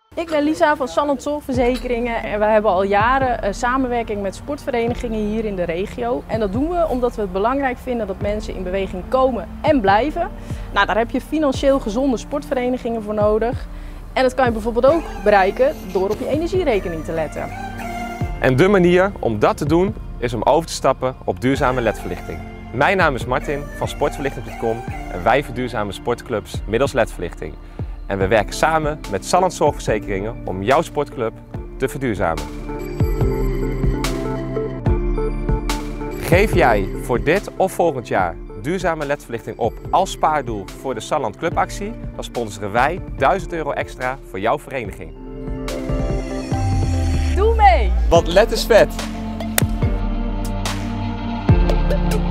Ik ben Lisa van Salland Zorgverzekeringen en we hebben al jaren samenwerking met sportverenigingen hier in de regio. En dat doen we omdat we het belangrijk vinden dat mensen in beweging komen en blijven. Nou, daar heb je financieel gezonde sportverenigingen voor nodig. En dat kan je bijvoorbeeld ook bereiken door op je energierekening te letten. En de manier om dat te doen is om over te stappen op duurzame ledverlichting. Mijn naam is Martin van sportverlichting.com en wij verduurzamen sportclubs middels ledverlichting. En we werken samen met Salland Zorgverzekeringen om jouw sportclub te verduurzamen. Geef jij voor dit of volgend jaar duurzame ledverlichting op als spaardoel voor de Salland Clubactie, dan sponsoren wij €1000 extra voor jouw vereniging. Doe mee! Want LED is vet!